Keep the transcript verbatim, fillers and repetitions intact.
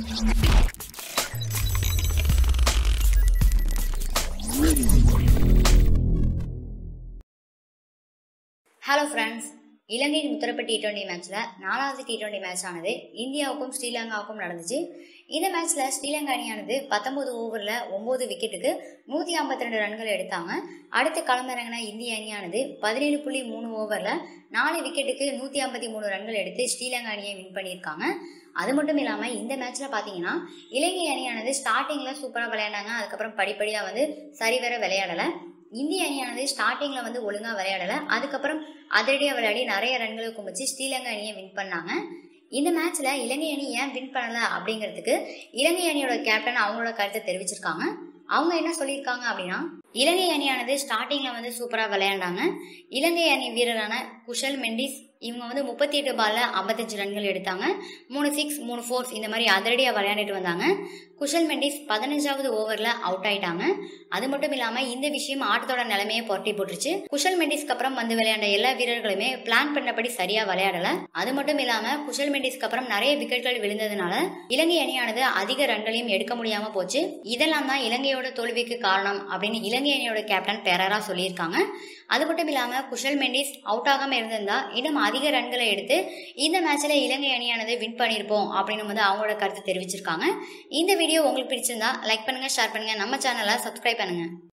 Hello friends, இலங்கையின் முத்தரப்பு T twenty மேட்ச்சில் நாலாவது டி டுவெண்ட்டி மேட்ச் ஆனது இந்தியாவுக்கும் ஸ்ரீலங்காவுக்கும் நடந்துச்சு. இந்த மேட்ச்சில் ஸ்ரீலங்கா அணியானது பத்தொன்பது ஓவரில் ஒம்பது விக்கெட்டுக்கு நூற்றி ஐம்பத்தி ரெண்டு ரன்கள் எடுத்தாங்க. அடுத்து களமிறங்கின இந்திய அணியானது பதினேழு புள்ளி மூணு ஓவரில் நாலு விக்கெட்டுக்கு நூற்றி ஐம்பத்தி மூணு ரன்கள் எடுத்து ஸ்ரீலங்கா அணியை வின் பண்ணியிருக்காங்க. அது மட்டும் இல்லாமல் இந்த மேட்ச்சில் பார்த்தீங்கன்னா இலங்கை அணியானது ஸ்டார்டிங்கில் சூப்பராக விளையாண்டாங்க. அதுக்கப்புறம் படிப்படியாக வந்து சரிவர விளையாடலை. இந்திய அணியானது ஸ்டார்டிங்கில் வந்து ஒழுங்காக விளையாடலை. அதுக்கப்புறம் அதிரடியாக விளையாடி நிறைய ரன்களை குமிச்சு ஸ்ரீலங்கா அணியை வின் பண்ணாங்க. இந்த மேட்ச்சில் இலங்கை அணி ஏன் வின் பண்ணலை அப்படிங்கிறதுக்கு இலங்கை அணியோட கேப்டன் அவங்களோட கருத்தை தெரிவிச்சிருக்காங்க. அவங்க என்ன சொல்லியிருக்காங்க அப்படின்னா, இலங்கை அணியானது ஸ்டார்டிங்கில் வந்து சூப்பராக விளையாண்டாங்க. இலங்கை அணி வீரரான குஷல் மெண்டிஸ் இவங்க வந்து முப்பத்தி எட்டு பாலில் ஐம்பத்தஞ்சு ரன்கள் எடுத்தாங்க. மூணு சிக்ஸ் மூணு ஃபோர்ஸ் இந்த மாதிரி அதிரடியாக விளையாண்டுட்டு வந்தாங்க. குஷல் மெண்டிஸ் பதினஞ்சாவது ஓவரில் அவுட் ஆயிட்டாங்க. அது மட்டும் இல்லாமல் இந்த விஷயம் ஆட்டத்தோட நிலைமையை புரட்டி போட்டுருச்சு. குஷல் மெண்டிஸ்க்கு அப்புறம் வந்து விளையாண்ட எல்லா வீரர்களுமே பிளான் பண்ணபடி சரியா விளையாடல. அது மட்டும் இல்லாமல் குஷல் மெண்டிஸ்க்கு அப்புறம் நிறைய விக்கெட்கள் விழுந்ததுனால இலங்கை அணியானது அதிக ரன்களையும் எடுக்க முடியாம போச்சு. இதெல்லாம் தான் இலங்கையோட தோல்விக்கு காரணம் அப்படின்னு இலங்கை அணியோட கேப்டன் பெரரா சொல்லியிருக்காங்க. அது மட்டும் இல்லாமல் குஷல் மெண்டிஸ் அவுட் ஆகாம இருந்திருந்தா இன்னும் அதிக ரன்களை எடுத்து இந்த மேட்ச்ல இலங்கை அணியானது வின் பண்ணியிருப்போம் அப்படின்னு வந்து அவங்களோட கருத்து தெரிவிச்சிருக்காங்க. இந்த வீடியோ உங்களுக்கு பிடிச்சிருந்தா லைக் பண்ணுங்க, ஷேர் பண்ணுங்க, நம்ம சேனலை சப்ஸ்கிரைப் பண்ணுங்க.